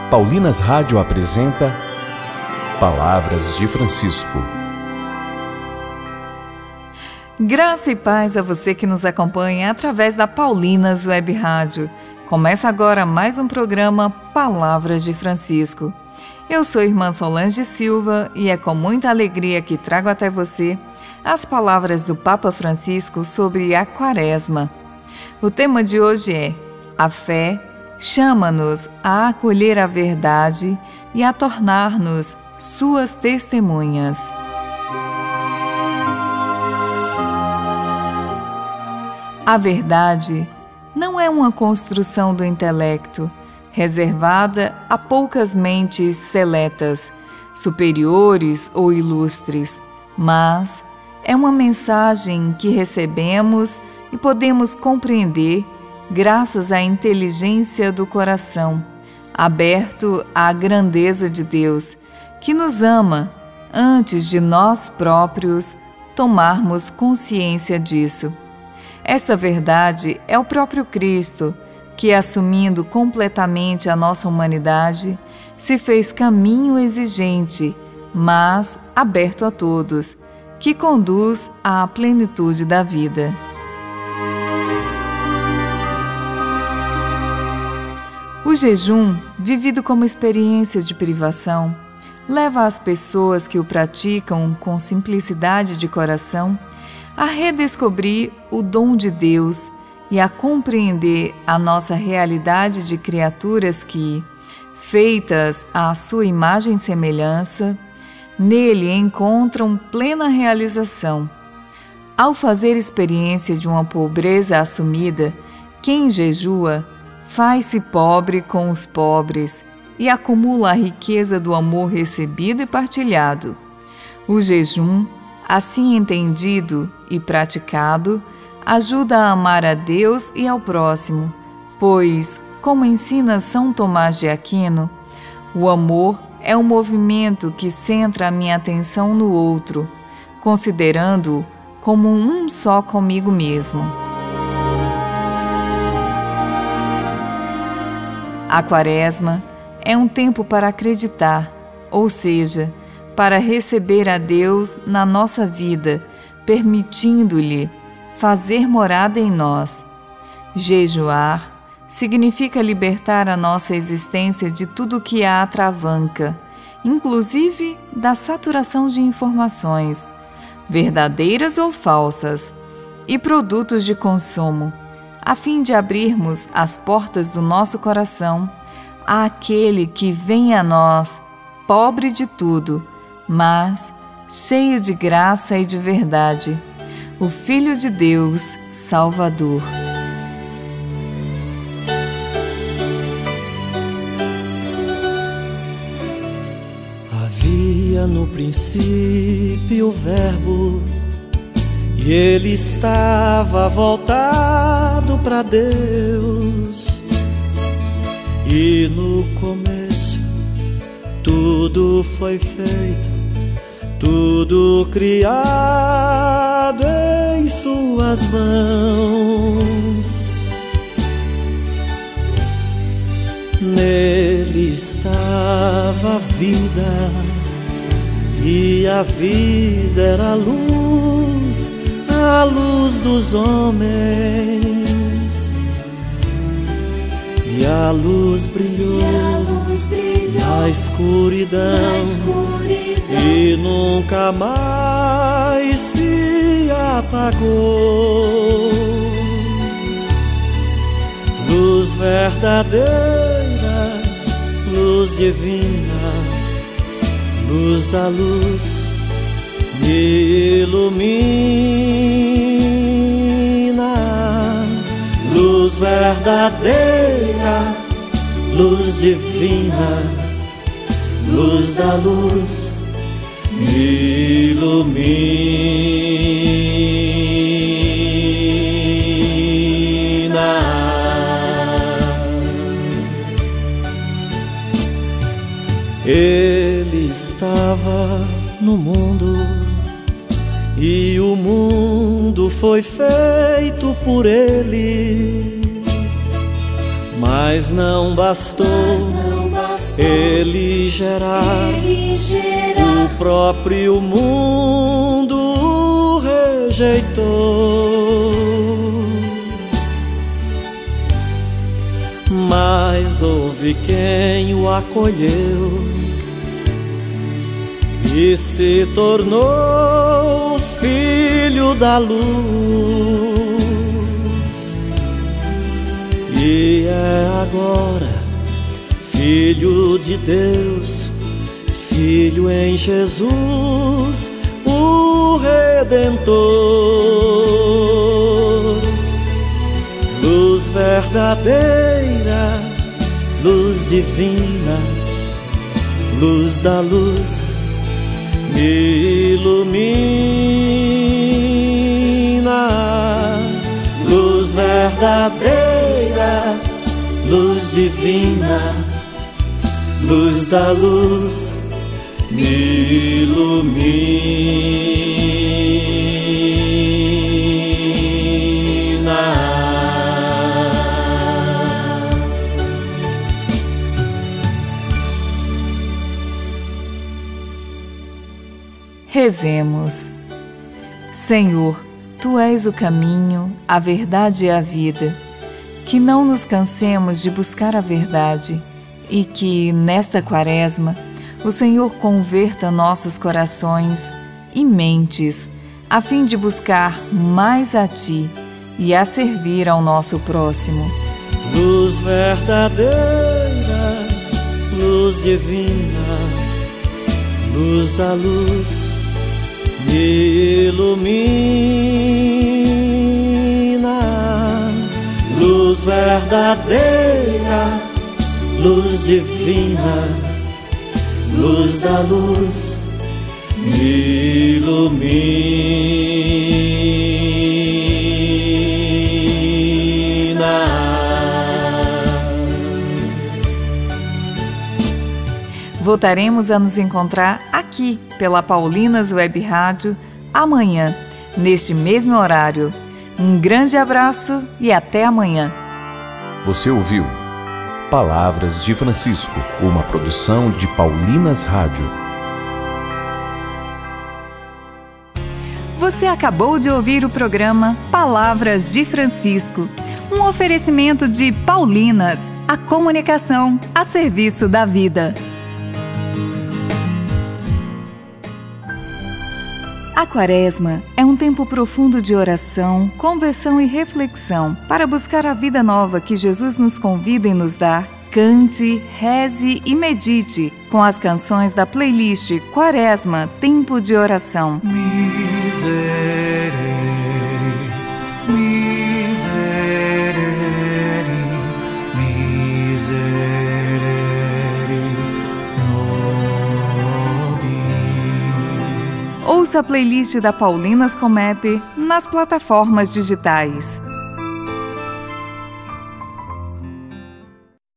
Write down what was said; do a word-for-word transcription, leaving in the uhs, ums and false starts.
Paulinas Rádio apresenta Palavras de Francisco. Graça e paz a você que nos acompanha através da Paulinas Web Rádio. Começa agora mais um programa Palavras de Francisco. Eu sou irmã Solange Silva e é com muita alegria que trago até você as palavras do Papa Francisco sobre a Quaresma. O tema de hoje é: a fé chama-nos a acolher a verdade e a tornar-nos suas testemunhas. A verdade não é uma construção do intelecto, reservada a poucas mentes seletas, superiores ou ilustres, mas é uma mensagem que recebemos e podemos compreender graças à inteligência do coração, aberto à grandeza de Deus, que nos ama antes de nós próprios tomarmos consciência disso. Esta verdade é o próprio Cristo, que, assumindo completamente a nossa humanidade, se fez caminho exigente, mas aberto a todos, que conduz à plenitude da vida. O jejum, vivido como experiência de privação, leva as pessoas que o praticam com simplicidade de coração a redescobrir o dom de Deus e a compreender a nossa realidade de criaturas que, feitas à sua imagem e semelhança, nele encontram plena realização. Ao fazer experiência de uma pobreza assumida, quem jejua faz-se pobre com os pobres e acumula a riqueza do amor recebido e partilhado. O jejum, assim entendido e praticado, ajuda a amar a Deus e ao próximo, pois, como ensina São Tomás de Aquino, o amor é um movimento que centra a minha atenção no outro, considerando-o como um só comigo mesmo. A Quaresma é um tempo para acreditar, ou seja, para receber a Deus na nossa vida, permitindo-lhe fazer morada em nós. Jejuar significa libertar a nossa existência de tudo que a atravanca, inclusive da saturação de informações, verdadeiras ou falsas, e produtos de consumo, a fim de abrirmos as portas do nosso coração àquele que vem a nós, pobre de tudo, mas cheio de graça e de verdade, o Filho de Deus, Salvador. Havia no princípio o Verbo, e ele estava voltado para Deus. E no começo tudo foi feito, tudo criado em suas mãos. Nele estava a vida, e a vida era a luz, a luz dos homens. E a luz brilhou, e a luz brilhou na escuridão, na escuridão, e nunca mais se apagou. Luz verdadeira, luz divina, luz da luz, me ilumina. Luz verdadeira, luz divina, luz da luz, me ilumina. Ele estava no mundo, e o mundo foi feito por ele, mas não bastou, mas não bastou Ele gerar, Ele gerar, o próprio mundo rejeitou. Mas houve quem o acolheu e se tornou filho da luz. E é agora filho de Deus, filho em Jesus, o Redentor. Luz verdadeira, luz divina, luz da luz, me ilumina. Luz verdadeira, luz divina, luz da luz, me ilumina. Rezemos. Senhor, Tu és o caminho, a verdade e a vida. Que não nos cansemos de buscar a verdade e que, nesta quaresma, o Senhor converta nossos corações e mentes, a fim de buscar mais a Ti e a servir ao nosso próximo. Luz verdadeira, luz divina, luz da luz, me ilumina. Luz verdadeira, luz divina, luz da luz, me ilumina. Voltaremos a nos encontrar aqui pela Paulinas Web Rádio amanhã, neste mesmo horário. Um grande abraço e até amanhã. Você ouviu Palavras de Francisco, uma produção de Paulinas Rádio. Você acabou de ouvir o programa Palavras de Francisco, um oferecimento de Paulinas, a comunicação a serviço da vida. A Quaresma é um tempo profundo de oração, conversão e reflexão para buscar a vida nova que Jesus nos convida e nos dá. Cante, reze e medite com as canções da playlist Quaresma, Tempo de Oração. Miserere, miserere, miserere nobis. Ouça a playlist da Paulinas Comep nas plataformas digitais.